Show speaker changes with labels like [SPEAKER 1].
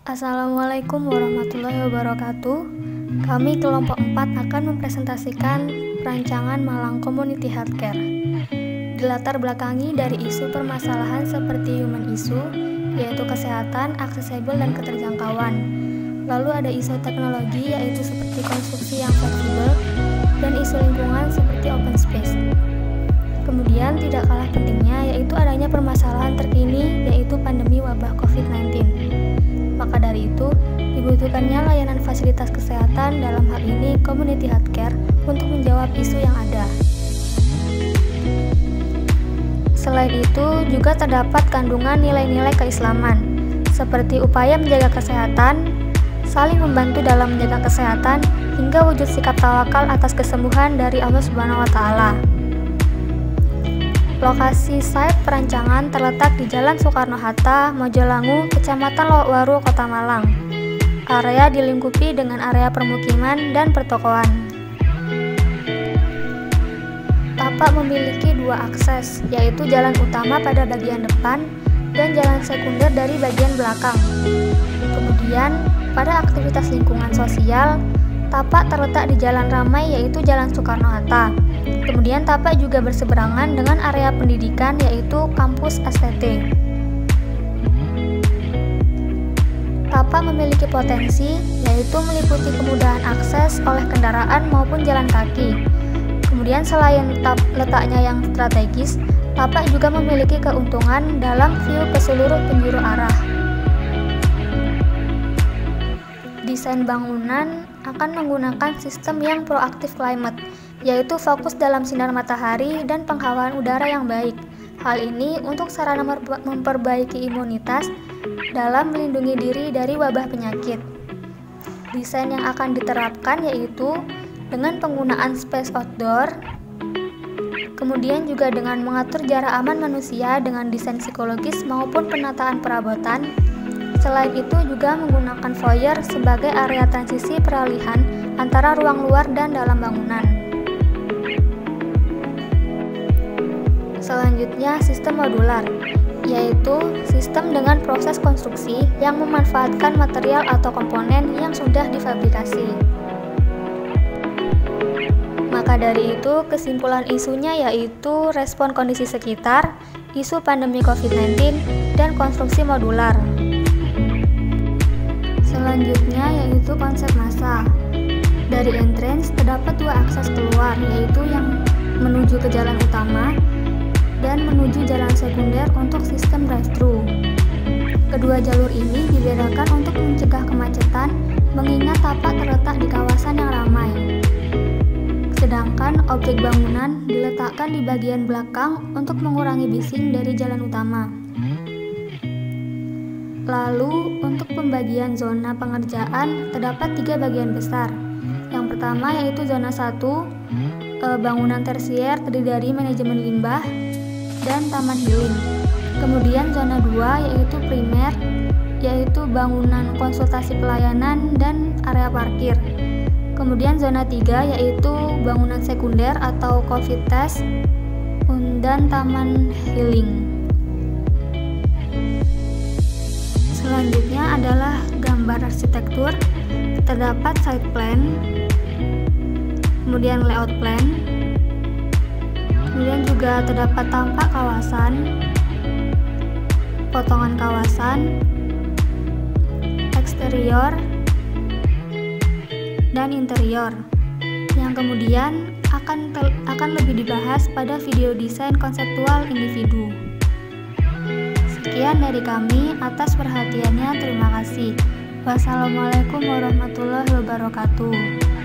[SPEAKER 1] Assalamualaikum warahmatullahi wabarakatuh. Kami kelompok 4 akan mempresentasikan rancangan Malang Community Healthcare. Dilatar belakangi dari isu permasalahan seperti human issue, yaitu kesehatan, aksesibel, dan keterjangkauan. Lalu ada isu teknologi, yaitu seperti konstruksi yang fleksibel, dan isu lingkungan seperti open space. Kemudian tidak kalah pentingnya yaitu adanya permasalahan terkini, yaitu pandemi wabah COVID-19. Maka dari itu, dibutuhkannya layanan fasilitas kesehatan, dalam hal ini community healthcare, untuk menjawab isu yang ada. Selain itu, juga terdapat kandungan nilai-nilai keislaman, seperti upaya menjaga kesehatan, saling membantu dalam menjaga kesehatan, hingga wujud sikap tawakal atas kesembuhan dari Allah Subhanahu wa Ta'ala. Lokasi site perancangan terletak di Jalan Soekarno-Hatta, Mojolangu, Kecamatan Lowokwaru, Kota Malang. Area dilingkupi dengan area permukiman dan pertokoan. Tapak memiliki dua akses, yaitu jalan utama pada bagian depan dan jalan sekunder dari bagian belakang. Kemudian, pada aktivitas lingkungan sosial, tapak terletak di jalan ramai, yaitu Jalan Soekarno-Hatta. Kemudian tapak juga berseberangan dengan area pendidikan, yaitu kampus STT. Tapak memiliki potensi, yaitu meliputi kemudahan akses oleh kendaraan maupun jalan kaki. Kemudian selain letaknya yang strategis, tapak juga memiliki keuntungan dalam view ke seluruh penjuru arah. Desain bangunan akan menggunakan sistem yang proaktif climate, yaitu fokus dalam sinar matahari dan penghawaan udara yang baik. Hal ini untuk sarana memperbaiki imunitas dalam melindungi diri dari wabah penyakit. Desain yang akan diterapkan yaitu dengan penggunaan space outdoor, kemudian juga dengan mengatur jarak aman manusia dengan desain psikologis maupun penataan perabotan. Selain itu juga menggunakan foyer sebagai area transisi peralihan antara ruang luar dan dalam bangunan. Selanjutnya, sistem modular, yaitu sistem dengan proses konstruksi yang memanfaatkan material atau komponen yang sudah difabrikasi. Maka dari itu, kesimpulan isunya yaitu respon kondisi sekitar, isu pandemi COVID-19, dan konstruksi modular. Selanjutnya yaitu konsep masa. Dari entrance terdapat dua akses keluar, yaitu yang menuju ke jalan utama dan menuju jalan sekunder untuk sistem drive-thru. Kedua jalur ini dibedakan untuk mencegah kemacetan, mengingat tapak terletak di kawasan yang ramai. Sedangkan objek bangunan diletakkan di bagian belakang untuk mengurangi bising dari jalan utama. Lalu, untuk pembagian zona pengerjaan terdapat 3 bagian besar. Yang pertama yaitu zona 1, bangunan tersier terdiri dari manajemen limbah dan taman healing. Kemudian zona 2 yaitu primer, yaitu bangunan konsultasi pelayanan dan area parkir. Kemudian zona 3 yaitu bangunan sekunder atau COVID test dan taman healing. Selanjutnya adalah gambar arsitektur. Terdapat site plan, kemudian layout plan, kemudian juga terdapat tampak kawasan, potongan kawasan, eksterior, dan interior, yang kemudian akan lebih dibahas pada video desain konseptual individu. Sekian dari kami, atas perhatiannya terima kasih. Wassalamualaikum warahmatullahi wabarakatuh.